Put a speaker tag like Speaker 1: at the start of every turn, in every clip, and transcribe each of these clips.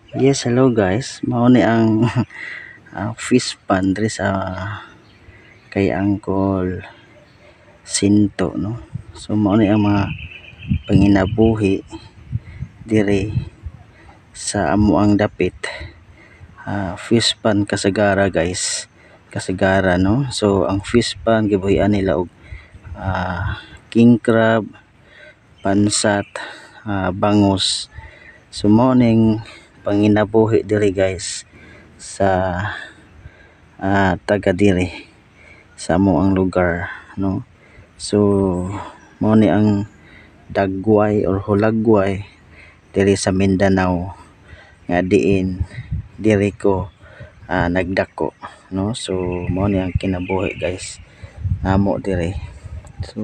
Speaker 1: Yes, hello guys. Mao ni ang fish pond diri sa kay Uncle Sinto, no. So mao ni ang mga panginabuhi diri sa amo ang dapit. Fish pond Kasagara guys. Kasagara, no. So ang fish pond gibuhian nila og king crab, pansat, bangus. So mao ning panginabuhi diri guys sa taga diri sa amo ang lugar, no. So mao ni ang dagway or hulagway diri sa Mindanao nga diin diri ko nagdako, no. So mao ni ang kinabuhi guys namo diri. So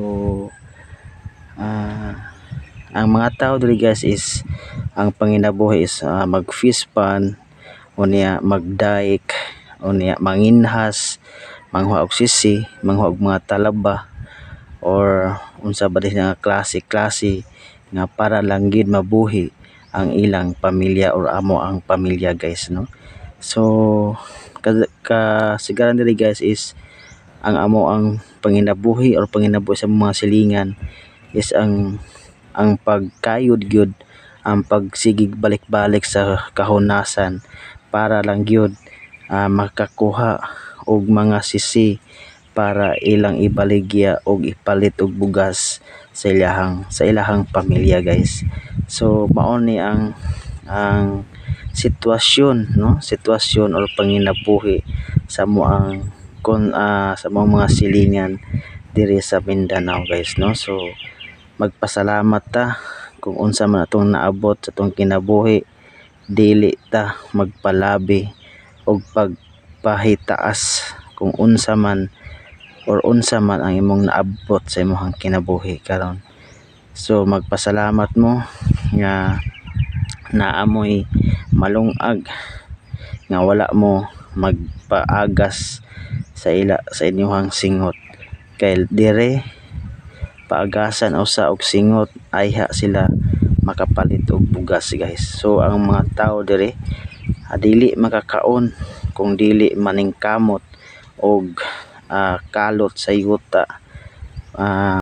Speaker 1: ang mga tao diri guys is ang panginabuhi is mag fish pond, unya magdaik, unya manginhas, manghuwa og sisi, manghuwa og mga talaba or unsa ba din nga klase nga para lang gid mabuhi ang ilang pamilya or amo ang pamilya guys, no. So kasagaran diri guys is ang amo ang panginabuhi or panginabuhi sa mga silingan is ang pagkayod gyud, ang pagsigig balik-balik sa kahunasan para lang gyud makakuha og mga sisi para ilang ibaligya og ipalit og bugas sa ilahang pamilya guys. So mao ni ang sitwasyon, no, sitwasyon or panginabuhi sa moang sa mga silingan diri sa Mindanao guys, no. So magpasalamat ta kung unsa man atong naabot sa atong kinabuhi, dili ta magpalabi og pagpahitaas kung unsa man ang imong naabot sa imong kinabuhi karon. So magpasalamat mo nga naamoy malungag nga wala mo magpaagas sa inyong singot, kay dire paagasan usa og singot ayha sila makapalit og bugas guys. So ang mga tao dire dili makakaon kung dili maningkamot og kalot sa yuta.